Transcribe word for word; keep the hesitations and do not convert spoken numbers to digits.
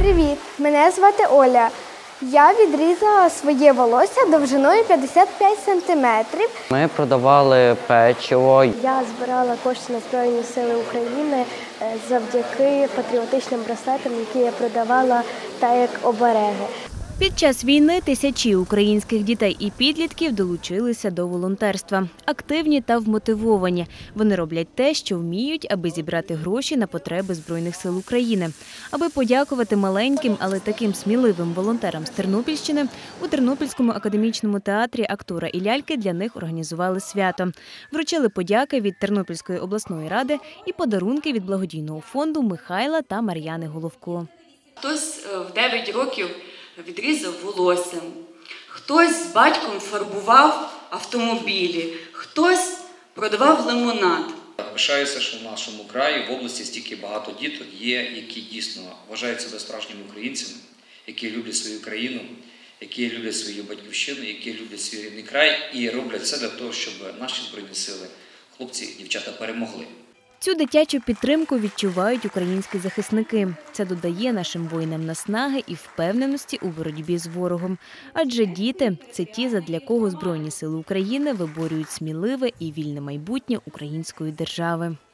Привіт! Мене звати Оля. Я відрізала своє волосся довжиною п'ятдесят п'ять сантиметрів. Ми продавали печиво. Я збирала кошти на Збройні Сили України завдяки патріотичним браслетам, які я продавала так як обереги. Під час війни тисячі українських дітей і підлітків долучилися до волонтерства. Активні та вмотивовані. Вони роблять те, що вміють, аби зібрати гроші на потреби Збройних сил України. Аби подякувати маленьким, але таким сміливим волонтерам з Тернопільщини, у Тернопільському академічному театрі «Актора і ляльки» для них організували свято. Вручили подяки від Тернопільської обласної ради і подарунки від благодійного фонду Михайла та Мар'яни Головко. Хтось в дев'ять років відрізав волосся, хтось з батьком фарбував автомобілі, хтось продавав лимонад. Пишаюся, що в нашому краї, в області стільки багато діток є, які дійсно вважають себе справжніми українцями, які люблять свою країну, які люблять свою батьківщину, які люблять свій рідний край і роблять все для того, щоб наші Збройні Сили, хлопці і дівчата перемогли. Цю дитячу підтримку відчувають українські захисники. Це додає нашим воїнам наснаги і впевненості у боротьбі з ворогом. Адже діти – це ті, задля кого Збройні Сили України виборюють сміливе і вільне майбутнє української держави.